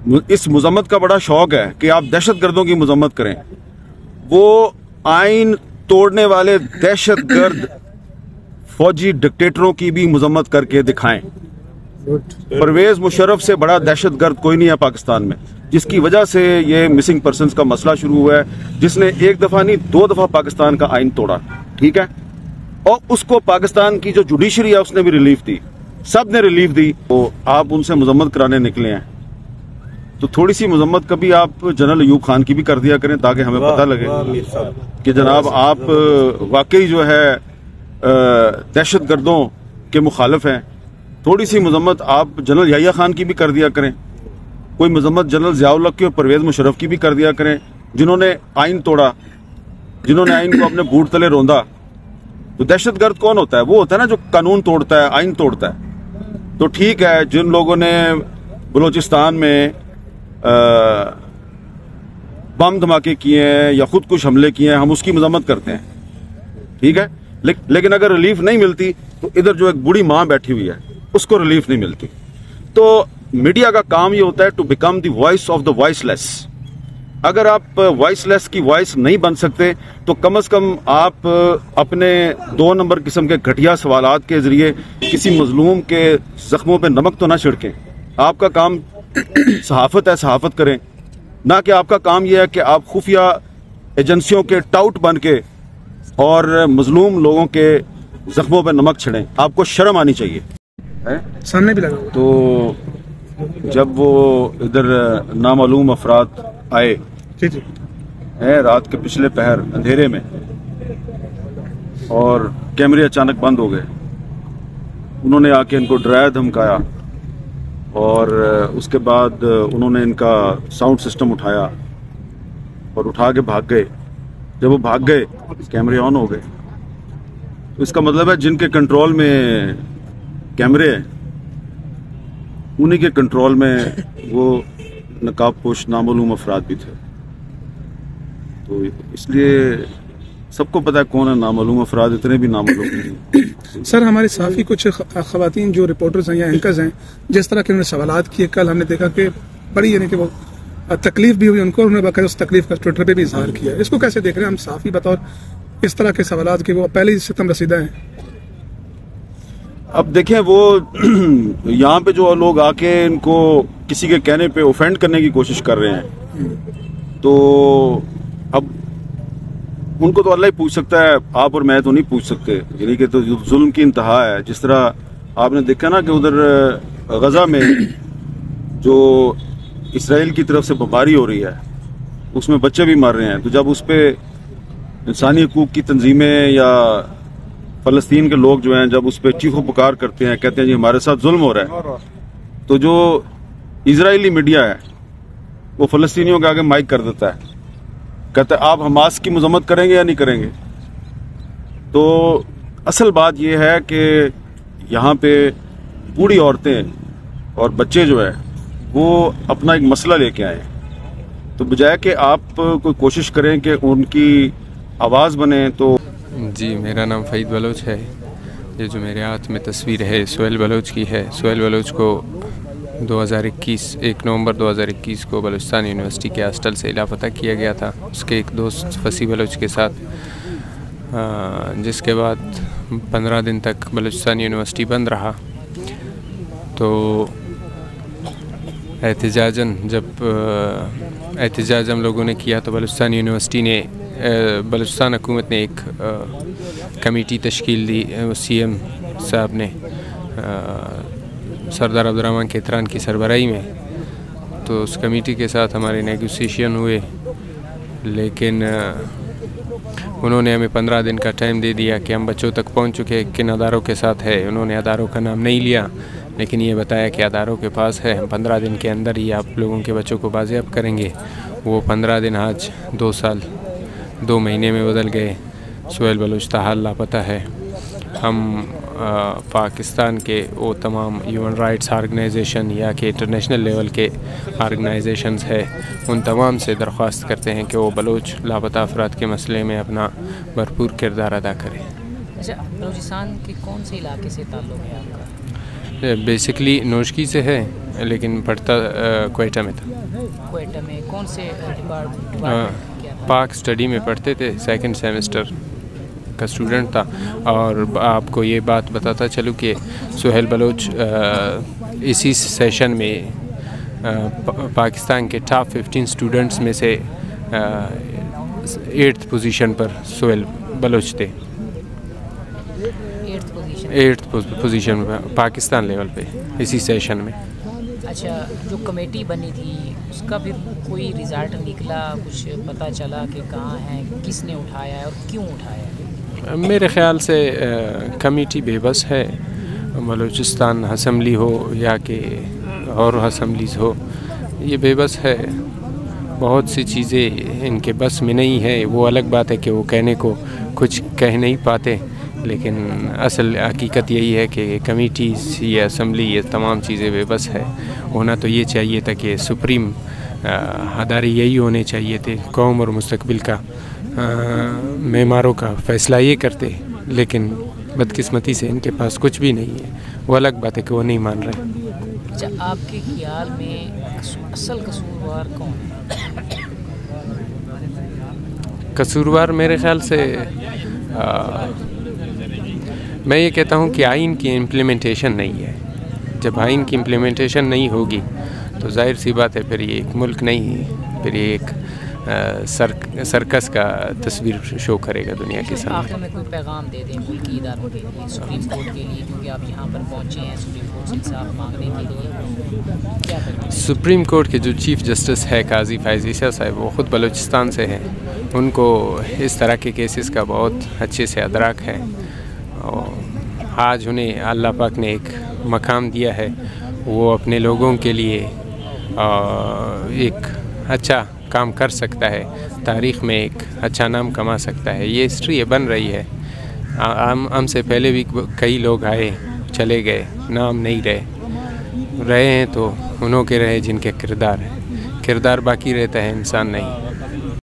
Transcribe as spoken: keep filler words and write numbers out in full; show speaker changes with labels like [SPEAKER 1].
[SPEAKER 1] इस मजम्मत का बड़ा शौक है कि आप दहशत गर्दों की मजम्मत करें। वो आइन तोड़ने वाले दहशत गर्द फौजी डिक्टेटरों की भी मजम्मत करके दिखाएं। परवेज मुशर्रफ से बड़ा दहशत गर्द कोई नहीं है पाकिस्तान में, जिसकी वजह से ये मिसिंग पर्सनस का मसला शुरू हुआ है, जिसने एक दफा नहीं दो दफा पाकिस्तान का आइन तोड़ा, ठीक है। और उसको पाकिस्तान की जो जुडिशरी है उसने भी रिलीफ दी, सब ने रिलीफ दी। तो आप उनसे मजम्मत कराने निकले हैं तो थोड़ी सी मजम्मत कभी आप जनरल अयूब खान की भी कर दिया करें, ताकि हमें पता लगे कि जनाब आप वाकई जो है दहशत गर्दों के मुखालिफ हैं। थोड़ी सी मजम्मत आप जनरल याहिया खान की भी कर दिया करें, कोई मजम्मत जनरल ज़ियाउल हक की और परवेज मुशर्रफ की भी कर दिया करें, जिन्होंने आइन तोड़ा, जिन्होंने आइन को अपने बूट तले रौंदा। तो दहशत गर्द कौन होता है? वो होता है ना जो कानून तोड़ता है, आइन तोड़ता है। तो ठीक है, जिन लोगों ने बलूचिस्तान में बम धमाके किए हैं या खुद कुछ हमले किए हैं, हम उसकी मजम्मत करते हैं, ठीक है। ले, लेकिन अगर रिलीफ नहीं मिलती तो इधर जो एक बूढ़ी माँ बैठी हुई है उसको रिलीफ नहीं मिलती। तो मीडिया का काम ये होता है to become the voice of the voiceless. अगर आप वॉइसलेस की वॉइस नहीं बन सकते तो कम से कम आप अपने दो नंबर किस्म के घटिया सवालात के जरिए किसी मजलूम के जख्मों पे नमक तो ना छिड़कें। आपका काम सहाफत है, सहाफत करें, ना कि आपका काम यह है कि आप खुफिया एजेंसियों के टाउट बन के और मजलूम लोगों के जख्मों पे नमक छिड़ें। आपको शर्म आनी चाहिए।
[SPEAKER 2] सामने भी लगा।
[SPEAKER 1] तो जब वो इधर नामालूम अफराद आए हैं रात के पिछले पहर अंधेरे में और कैमरे अचानक बंद हो गए, उन्होंने आके इनको डराया धमकाया और उसके बाद उन्होंने इनका साउंड सिस्टम उठाया और उठा के भाग गए। जब वो भाग गए कैमरे ऑन हो गए। तो इसका मतलब है जिनके कंट्रोल में कैमरे हैं उन्हीं के कंट्रोल में वो नकाबपोश नामालूम अफराद भी थे। तो इसलिए सबको पता है कौन है नामालूम अफराद, इतने भी नामालूम नहीं।
[SPEAKER 2] सर, हमारे साफी कुछ खवातीन जो रिपोर्टर्स हैं या एंकर्स हैं, जिस तरह के उन्होंने सवालात किए, कल हमने देखा कि बड़ी यानी कि वो तकलीफ भी हुई उनको, उन्होंने बाकायदा उस तकलीफ का ट्विटर पे भी इजहार किया। इसको कैसे देख रहे हैं हम साफी बतौर इस तरह के सवालात के वो पहले ही सितम रसीदा हैं?
[SPEAKER 1] अब देखें, वो यहाँ पे जो लोग आके इनको किसी के कहने पे ऑफेंड करने की कोशिश कर रहे हैं, तो अब उनको तो अल्लाह ही पूछ सकता है, आप और मैं तो नहीं पूछ सकते। यानी कि तो जुल्म की इंतहा है। जिस तरह आपने देखा ना कि उधर गजा में जो इसराइल की तरफ से बमबारी हो रही है उसमें बच्चे भी मर रहे हैं। तो जब उस पर इंसानी हकूक की तंजीमें या फ़लस्तीन के लोग जो हैं जब उस पर चीखो पुकार करते हैं, कहते हैं जी हमारे साथ जुल्म हो रहा है, तो जो इजरायली मीडिया है वो फ़लस्तीनियों के आगे माइक कर देता है, कहता है आप हमास की मजम्मत करेंगे या नहीं करेंगे। तो असल बात यह है कि यहाँ पे बूढ़ी औरतें और बच्चे जो है वो अपना एक मसला लेके आए, तो बजाय कि आप कोई कोशिश करें कि उनकी आवाज़ बने। तो
[SPEAKER 3] जी, मेरा नाम फ़हीद बलोच है। ये जो मेरे हाथ में तस्वीर है सुहेल बलोच की है। सुहेल बलोच को दो हज़ार इक्कीस एक नवंबर दो हज़ार इक्कीस को बलूचिस्तान यूनिवर्सिटी के हॉस्टल से लापता किया गया था उसके एक दोस्त फसी बलोच के साथ, जिसके बाद पंद्रह दिन तक बलूचिस्तान यूनिवर्सिटी बंद रहा। तो एहतजाजन जब एहतजाज हम लोगों ने किया तो बलूचिस्तान यूनिवर्सिटी ने बलूचिस्तान हुकूमत ने एक कमेटी तश्कील दी, सी एम साहब ने सरदार अब्दुर्रहमान केतरान की सरबराही में। तो उस कमेटी के साथ हमारे नेगोशिएशन हुए, लेकिन उन्होंने हमें पंद्रह दिन का टाइम दे दिया कि हम बच्चों तक पहुंच चुके किन अदारों के साथ है। उन्होंने अदारों का नाम नहीं लिया, लेकिन ये बताया कि अदारों के पास है, हम पंद्रह दिन के अंदर ही आप लोगों के बच्चों को बाज़ेब करेंगे। वो पंद्रह दिन आज दो साल दो महीने में बदल गए। सुहेल बलोच ताहाल लापता है। हम आ, पाकिस्तान के वो तमाम ह्यूमन राइट्स आर्गनाइजेशन या कि इंटरनेशनल लेवल के आर्गनाइजेशंस है, उन तमाम से दरख्वास्त करते हैं कि वो बलोच लापता अफराद के मसले में अपना भरपूर किरदार अदा करें।
[SPEAKER 4] अच्छा, बलूचिस्तान के कौन से इलाके से ताल्लुक़ है आपका?
[SPEAKER 3] बेसिकली नोशकी से है। लेकिन पढ़ता क्वेटा में था।
[SPEAKER 4] क्वेटा में कौन से डिपार्टमेंट?
[SPEAKER 3] हाँ, पाक स्टडी में पढ़ते थे, सेकंड सेमेस्टर का स्टूडेंट था। और आपको ये बात बताता चलूँ कि सुहेल बलोच इसी सेशन में आ, पाकिस्तान के टॉप फिफ्टीन स्टूडेंट्स में से एट्थ पोजीशन पर सुहेल बलोच थे।
[SPEAKER 4] एट्थ पोजीशन
[SPEAKER 3] एट्थ पोजीशन पर पाकिस्तान लेवल पे इसी सेशन में।
[SPEAKER 4] अच्छा, जो कमेटी बनी थी उसका फिर कोई रिज़ल्ट निकला, कुछ पता चला कि कहाँ है, किसने उठाया है और क्यों उठाया है?
[SPEAKER 3] मेरे ख़्याल से कमेटी बेबस है। बलूचिस्तान असम्बली हो या कि और असम्बलीज़ हो, ये बेबस है। बहुत सी चीज़ें इनके बस में नहीं है। वो अलग बात है कि वो कहने को कुछ कह नहीं पाते, लेकिन असल हकीकत यही है कि कमेटीज़, ये असम्बली, ये तमाम चीज़ें बेबस है। होना तो ये चाहिए था कि सुप्रीम अदारे यही होने चाहिए थे, कौम और मुस्तकबिल का मेमारों का फ़ैसला ये करते, लेकिन बदकिस्मती से इनके पास कुछ भी नहीं है। वो अलग बात है कि वो नहीं मान रहे।
[SPEAKER 4] अच्छा, आपके ख्याल में असल कसूरवार कौन है?
[SPEAKER 3] कसूरवार मेरे ख्याल से आ, मैं ये कहता हूँ कि आइन की इम्प्लीमेंटेशन नहीं है। जब आइन की इम्प्लीमेंटेशन नहीं होगी तो जाहिर सी बात है फिर ये एक मुल्क नहीं है, फिर ये एक आ, सर, सर्कस का तस्वीर शो करेगा दुनिया के सामने।
[SPEAKER 4] आखिर में कोई पैगाम दे दें मुल्की इदारों के लिए, सुप्रीम कोर्ट के लिए, क्योंकि आप यहाँ पर पहुँचे हैं सुप्रीम कोर्ट से इंसाफ मांगने के लिए, क्या पैगाम?
[SPEAKER 3] सुप्रीम कोर्ट के जो चीफ़ जस्टिस है काजी फैज़ ईसा साहब, वो ख़ुद बलूचिस्तान से हैं। उनको इस तरह के केसेस का बहुत अच्छे से अदराक है और आज उन्हें अल्लाह पाक ने एक मकाम दिया है। वो अपने लोगों के लिए एक अच्छा काम कर सकता है, तारीख़ में एक अच्छा नाम कमा सकता है। ये हिस्ट्री बन रही है। हम हमसे पहले भी कई लोग आए चले गए, नाम नहीं रहे रहे हैं तो उन्हों के रहे जिनके किरदार है। किरदार बाकी रहता है, इंसान नहीं।